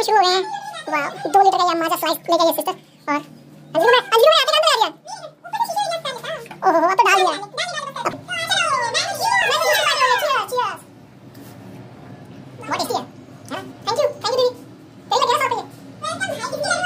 हम शुरू हो गए हैं। वाह 2 लीटर का ये माजा स्लाइस लेके ये सिस्टर और अंजलि में आते काम कर दिया। ओहो अब तो डाल दिया। बहुत टेस्टी है। थैंक यू दीदी। तेल लग गया 100 रुपए।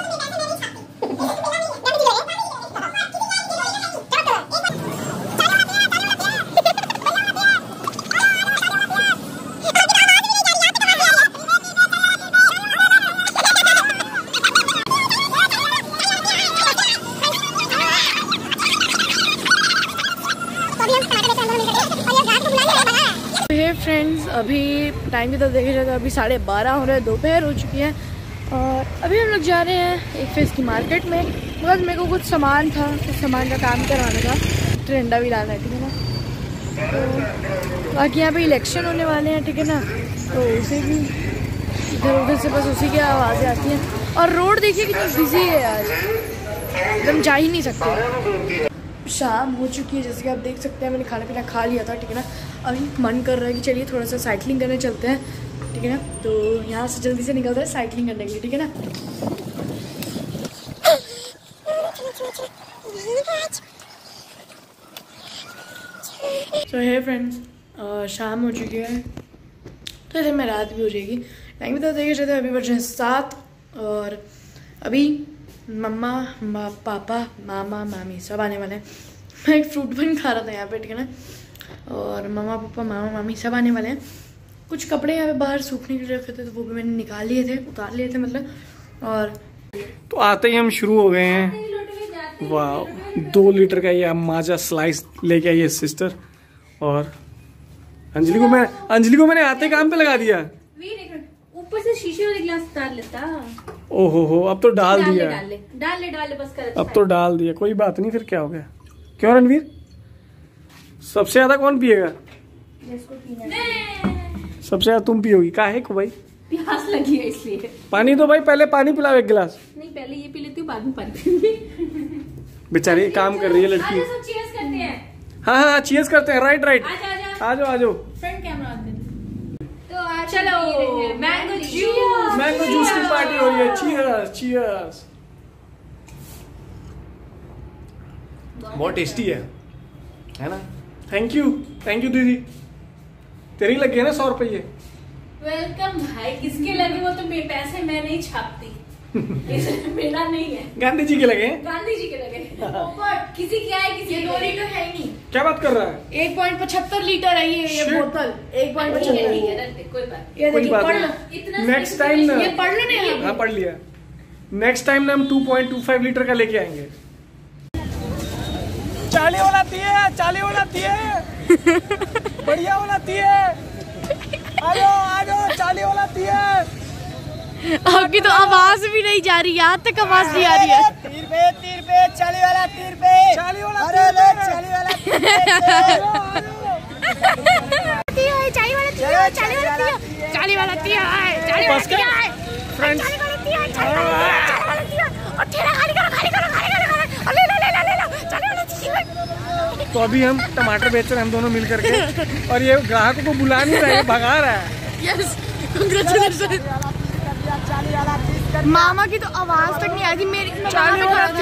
फ्रेंड्स अभी टाइम की तरफ देखा जाए तो अभी 12:30 हो रहे हैं, दोपहर हो चुकी है और अभी हम लोग जा रहे हैं एक फेस की मार्केट में। मतलब मेरे को कुछ सामान था, कुछ सामान का काम करवाना था, ट्रेंडा भी डालना है, ठीक है ना। तो बाकी यहाँ पे इलेक्शन होने वाले हैं, ठीक है ना, तो उसे भी इधर उधर से बस उसी की आवाज़ें आती हैं। और रोड देखिए कितनी बिजी है आज, एकदम जा ही नहीं सकते। शाम हो चुकी है, जैसे कि आप देख सकते हैं मैंने खाना पीना खा लिया था, ठीक है ना। अभी मन कर रहा है कि चलिए थोड़ा सा साइकिलिंग करने चलते हैं, ठीक है ना। तो यहाँ से जल्दी से निकलते हैं साइकिलिंग करने के लिए, ठीक है ना। तो हे फ्रेंड्स शाम हो चुकी है, तो इधर में रात भी हो जाएगी। टाइम भी तो देखे जाते हैं, अभी बज रहे हैं 7 और अभी मम्मा पापा मामा मामी सब आने वाले हैं। मैं एक फ्रूट बन खा रहा था यहाँ पे, ठीक है ना, और मम्मा पापा मामा मामी सब आने वाले हैं। कुछ कपड़े यहाँ पे बाहर सूखने के लिए रखे थे, तो वो भी मैंने निकाल लिए थे, उतार लिए थे मतलब। और तो आते ही हम शुरू हो गए हैं। वाह 2 लीटर का ये माजा स्लाइस लेके आई है सिस्टर। और अंजलि को मैंने आते काम पे लगा दिया। ऊपर से शीशे वाले गिलास उतार लेता। ओहो अब तो डाल दिया। डाल ले बस कर। अब तो डाल दिया, कोई बात नहीं, फिर क्या हो गया। क्यों रणवीर, सबसे ज्यादा कौन पिएगा? सबसे ज्यादा तुम पियोगी। काहे को भाई? प्यास लगी है इसलिए। पानी तो भाई पहले पानी पिलाओ 1 गिलास। नहीं पहले ये पी लेती हूँ, बाद में पानी पीऊंगी। बेचारी काम कर रही है लड़की। सब चीयर्स करते हैं। हाँ चीयर्स करते हैं। राइट आ जाओ फ्रंट कैमरा ऑन कर। तो चलो मैंगो जूस की पार्टी हो रही है। चीयर्स। बहुत टेस्टी है ना। थैंक यू दीदी। तेरी लग गए ना 100 रुपये। वेलकम भाई। किसके लगे वो तो मेरे पैसे मैं नहीं छापती। मेरा नहीं है। गांधी जी के लगे। गांधी जी के लगे। किसी की आए, किसी 2 लीटर है ही नहीं। क्या बात कर रहा है? 1.75 लीटर है ये बोतल। 1.75। कोई बात नहीं। नेक्स्ट टाइम ये पढ़ लो नहीं। हाँ पढ़ लिया। नेक्स्ट टाइम ना हम 2.25 लीटर का लेके आएंगे। 40 वाला है बढ़िया वाला है। आ जाओ 40 वाला है। आपकी तो आवाज भी नहीं जा रही, यहाँ तक आवाज नहीं आ रही है। 30 रुपए 40 वाला 30 रुपए 40 वाला 40। तो अभी हम टमाटर बेच रहे हैं, हम दोनों मिल करके, और ये ग्राहकों को बुला नहीं रहा है, भगा रहा है। Yes congratulation. मामा की तो आवाज तक नहीं आई थी मेरी। 40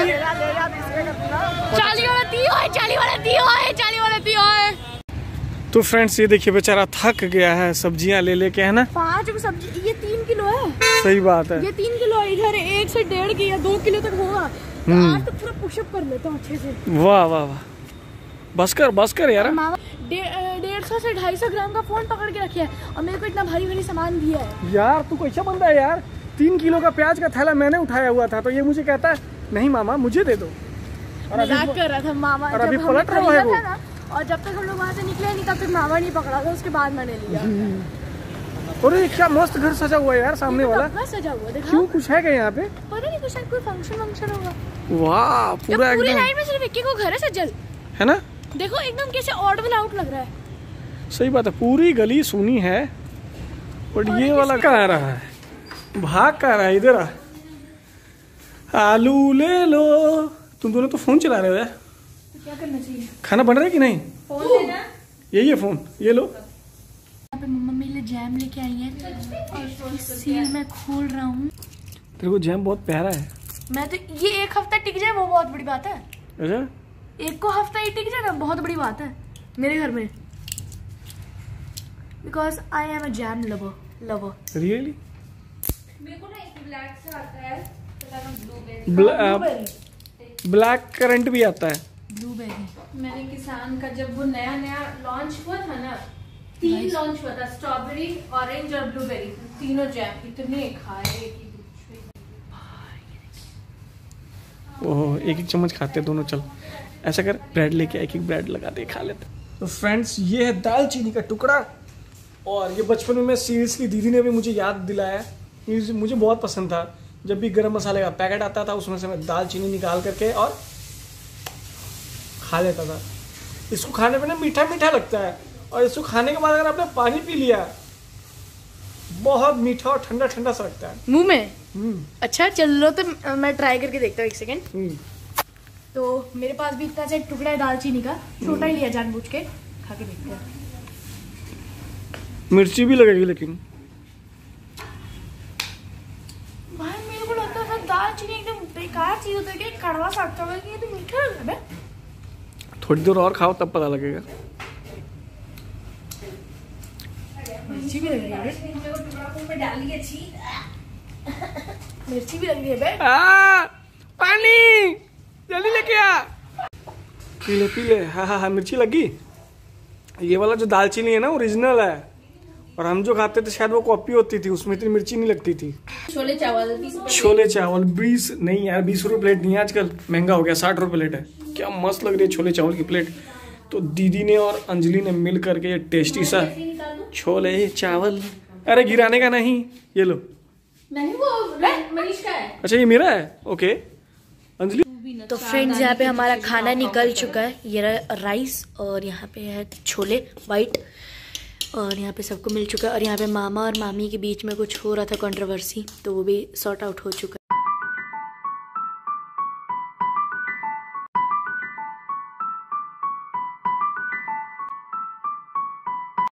वाला दियो है। तो फ्रेंड्स ये देखिए बेचारा थक गया है सब्जियां ले लेके, है ना। 5 सब्जी, ये 3 किलो है। सही बात है, ये 3 किलो है। इधर 1 से 1.5 या 2 किलो तक होगा। आज तो पूरा पुशअप कर लेता हूँ अच्छे से। वाह बस कर यार। मामा 150 से 250 ग्राम का फोन पकड़ के रखे है और मेरे को इतना भारी सामान दिया है। यार तू कैसा बंदा है यार। 3 किलो का प्याज का थैला मैंने उठाया हुआ था, तो ये मुझे कहता है नहीं मामा मुझे दे दो। और मजाक कर रहा था मामा। और अभी पलट रहा है वो। और जब तक हम लोग वहाँ से निकले नहीं तब तक मामा नहीं पकड़ा था, उसके बाद मैंने लिया। और ये क्या मस्त घर सजा हुआ है यार सामने वाला। सजा हुआ देखा। क्यों, कुछ है क्या यहाँ पे? पता नहीं, कुछ कोई फंक्शन होगा। वाह पूरा एकदम। पूरी लाइन में सिर्फ एक को घर है सजल, है ना। देखो एकदम कैसे ऑड वन आउट लग रहा है। सही बात है, पूरी गली सुनी है। और ये वाला कहाँ रहा है, भाग कहाँ रहा है, इधर आ। आलू ले लो। तुम दोनों तो फोन चला रहे हो यार। तो क्या करना चाहिए? खाना बन रहा है कि नहीं? फोन लेना। यही है फोन, ये लो। यहाँ पे मम्मा मेरे लिए जैम लेके आई है सील मैं खोल रहा हूँ। तेरे को जैम बहुत प्यारा है। मैं तो ये एक हफ्ता टिक जाए वो बहुत बड़ी बात है। अच्छा, एक को हफ्ता ही टिक जाए ना बहुत बड़ी बात है मेरे घर में। Because I am a jam lover. Really? मेरे को ना एक ब्लैक से आता है, ब्लैक करंट भी आता है। ब्लूबेरी मैंने किसान का जब वो नया नया लॉन्च हुआ था ना, 3 लॉन्च हुआ था, स्ट्रॉबेरी, ऑरेंज और ब्लूबेरी, तीनों जैम इतने खाए कि ओह, एक एक चम्मच खाते हैं दोनों। चल ऐसा कर, ब्रेड लेके एक एक ब्रेड लगा दे, खा लेते। तो फ्रेंड्स, ये है दालचीनी का टुकड़ा। और ये बचपन में मैं सीरियसली दीदी ने भी मुझे याद दिलाया, ये मुझे बहुत पसंद था। जब भी गरम मसाले का पैकेट आता था उसमें से मैं दालचीनी निकाल करके और खा लेता था। इसको खाने में ना मीठा मीठा लगता है, और इसको खाने के बाद अगर आपने पानी पी लिया, बहुत मीठा और ठंडा ठंडा सा लगता है मुंह में। अच्छा चलो, तो मैं ट्राई करके देखता हूँ, एक सेकेंड। तो मेरे पास भी इतना सा एक टुकड़ा है दालचीनी का, छोटा ही लिया जानबूझ के, खा के देखते हैं। मिर्ची भी लगेगी लेकिन। भाई मेरे को लगता था दालचीनी एकदम बेकार चीज होता है कि कड़वा सा लगता है, ये तो मीठा लग रहा है। थोड़ी देर और खाओ तब पता लगेगा। मिर्ची भी लग रही है, डालिए अच्छी। मिर्ची भी लग रही है बे। पानी जल्दी लेके आ। पी ले। हाँ, मिर्ची लगी। ये वाला जो दालचीनी है ना ओरिजिनल है, और हम जो खाते थे शायद वो कॉपी होती थी, उसमें इतनी मिर्ची नहीं लगती थी। छोले चावल 20 नहीं यार, 20 रुपये प्लेट नहीं है आजकल, महंगा हो गया, 60 रुपये प्लेट है। क्या मस्त लग रही है छोले चावल की प्लेट। तो दीदी ने और अंजलि ने मिल करके ये टेस्टी सा छोले चावल, अरे गिराने का नहीं, ये लो। नहीं, वो मनीष का है। अच्छा ये मेरा है, ओके। अंजलि तो फ्रेंड्स, यहाँ पे हमारा खाना निकल चुका है। ये राइस और यहाँ पे है छोले वाइट, और यहाँ पे सबको मिल चुका है। और यहाँ पे मामा और मामी के बीच में कुछ हो रहा था कंट्रोवर्सी, तो वो भी सॉर्ट आउट हो चुका है।